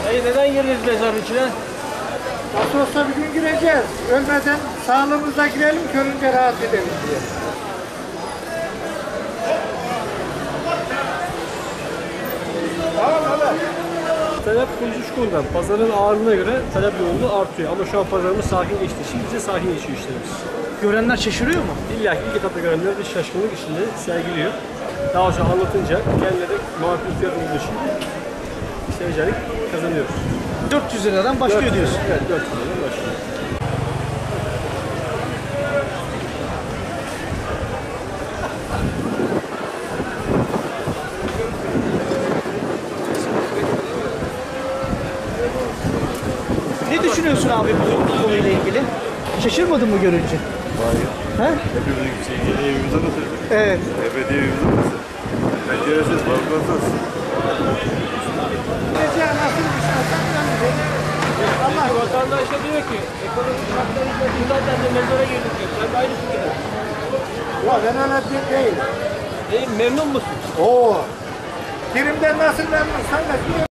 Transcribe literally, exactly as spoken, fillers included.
Hayır, neden girdiniz mezarın içine? Nasıl olsa bir gün gireceğiz. Ölmeden sağlığımızda girelim, körünce rahat edelim diye. Tamam abi. Talep Kuluçku'ndan pazarın ağırlığına göre talep yoğunluğu artıyor. Ama şu an pazarımız sakin geçtiği için bize sakin geçiyor işlerimiz. Görenler şaşırıyor mu? İlla ki ilk etapta görenler bir şaşkınlık içinde sergiliyor. Daha sonra anlatınca kendileri makul fiyat olduğu için seveceğilik kazanıyoruz. dört yüz liradan başlıyor diyorsun. Evet, dört yüz liradan başlıyor. Ne düşünüyorsun abi bu konuyla ilgili? Şaşırmadın mı görünce? Hayır. He? Hepimizin yeni evimize nasıl? Evet. Ebedi evimize nasıl? Penceresiz, balkonsuz. Gece nasılmış Hasan Bey? Allah vatandaş da diyor ki ekonomik şartlarımızda biz zaten de mezara girdik diyor. Sen de aynı fikirde. Ya ben öyle değil. Değil, memnun musun? Oo. Primden nasıl memnunsan da